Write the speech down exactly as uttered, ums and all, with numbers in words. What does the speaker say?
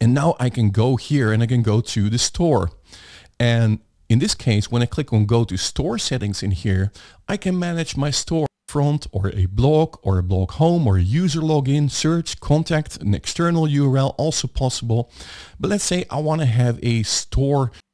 And now I can go here and I can go to the store. And in this case, when I click on go to store settings in here, I can manage my store front or a blog or a blog home or a user login, search, contact, an external U R L also possible. But let's say I want to have a store